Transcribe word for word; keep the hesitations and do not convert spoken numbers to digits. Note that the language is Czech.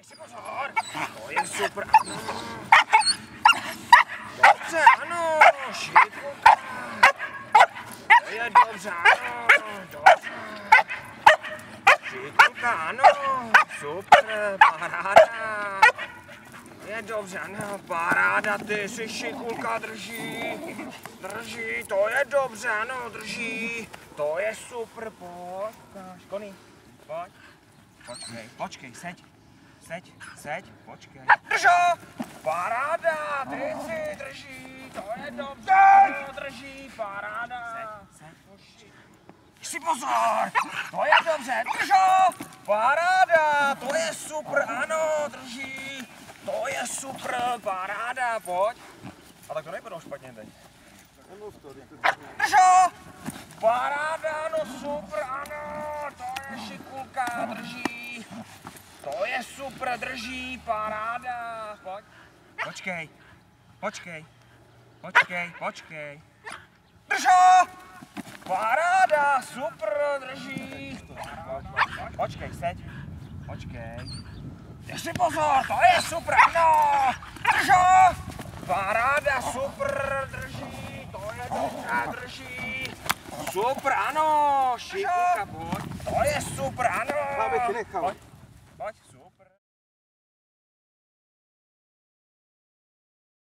Ještě pozor, to je super. Dobře, ano, šikulka. To je dobře, ano, dobře. Šikulka, ano, super, paráda. To je dobře, ano, paráda, ty si šikulka drží. Drží, to je dobře, ano, drží. To je super, pojď, Koni, pojď. Počkej, počkej, seď. Seď, seď, počkej. Držo! Paráda, ty si drží, to je dobře, no, drží, paráda. Seď, seď. Si pozor, to je dobře, držo! Paráda, to je super, ano, drží. To je super, paráda, pojď. A tak to nejpůjdou špatně teď. Držo! Paráda, no super, ano, to je šikulka, drží. To je super, drží, paráda. Pojď. Počkej, počkej, počkej, počkej. Držo! Paráda, super, drží. Počkej, seď. Počkej. Ještě pozor, to je super, ano. Držo! Paráda, super, drží. To je dobře, drží. Super, ano, šikulka, pojď. To je super, ano. Já bych nechal. Pojď, pojď.